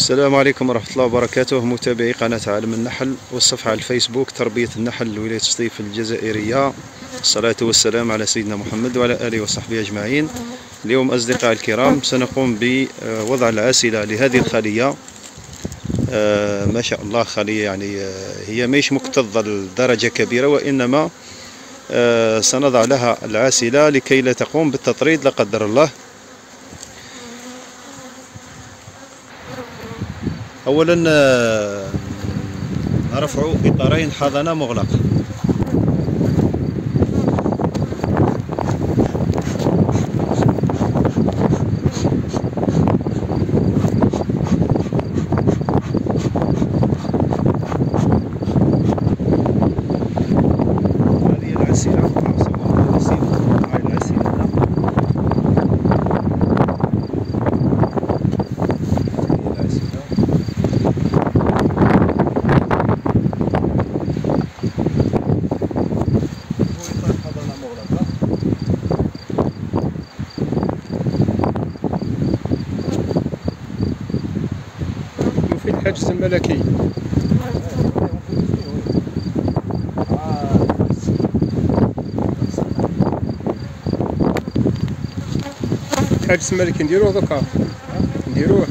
السلام عليكم ورحمة الله وبركاته، متابعي قناة عالم النحل والصفحة على الفيسبوك تربية النحل ولاية سطيف الجزائرية. الصلاة والسلام على سيدنا محمد وعلى آله وصحبه أجمعين. اليوم أصدقائي الكرام سنقوم بوضع العاسلة لهذه الخلية. ما شاء الله خلية يعني هي مش مكتظة لدرجة كبيرة، وإنما سنضع لها العاسلة لكي لا تقوم بالتطريد لا قدر الله. أولا نرفع إطارين حضانة مغلقة. هذه العسيلة في الحجز الملكي. الحجز الملكي نديروه دوكا، نديروه.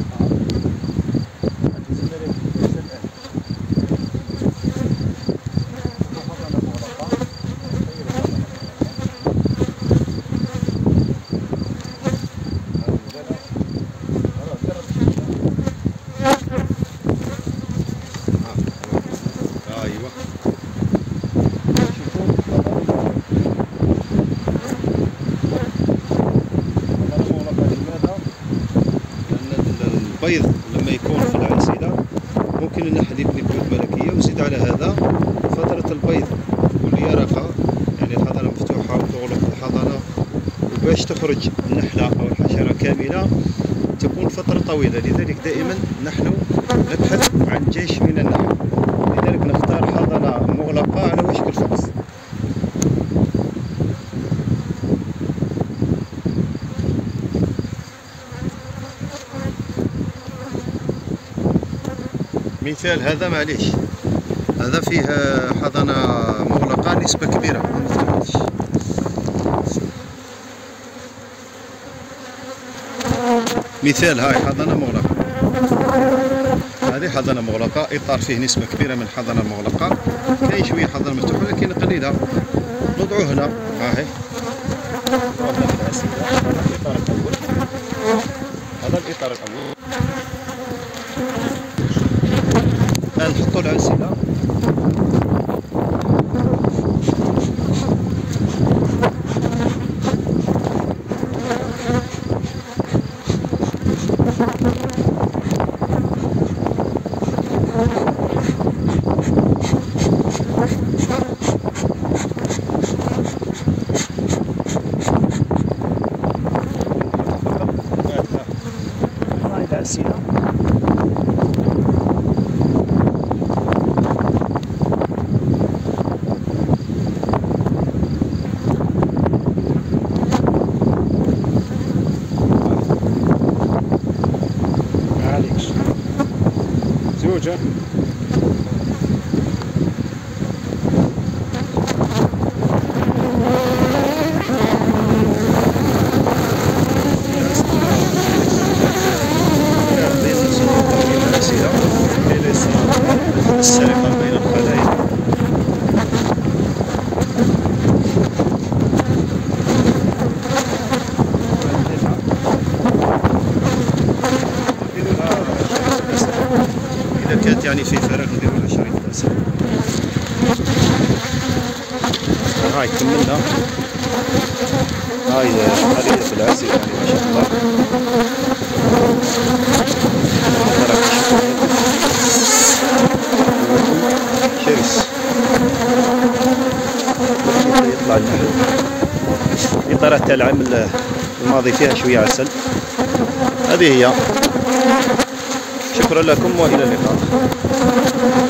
البيض لما يكون في العسيلة ممكن النحل يبني بيوت ملكية، وزيد على هذا فترة البيض واليرقة، يعني الحضانة مفتوحة وتغلق الحضانة، وباش تخرج النحلة أو الحشرة كاملة تكون فترة طويلة. لذلك دائما نحن نبحث عن جيش من النحل، لذلك نختار حضانة مغلقة على وشك الفقس. مثال هذا معليش، هذا فيه حضانة مغلقة نسبة كبيرة ما مفتوحتش. مثال هاي حضانة مغلقة، هذه حضانة مغلقة، إطار فيه نسبة كبيرة من حضانة مغلقة، كاين شوية حضانة مفتوحة لكن قليلة. نوضعوه هنا، هاهي هذا الإطار الأول، هذا الإطار الأول. الآن نحطو العسيلة، هاي العسيلة. زوجة السرقة بين الخلايا. إذا كانت يعني في فراغ نديرو لها شريط لاسع. هاي كملنا، هاي خلية في العسل يعني ما شاء الله. شرس يطلع النحل. إطارات تاع العام الماضي فيها شوية عسل. هذه هي. شكرا لكم وإلى اللقاء.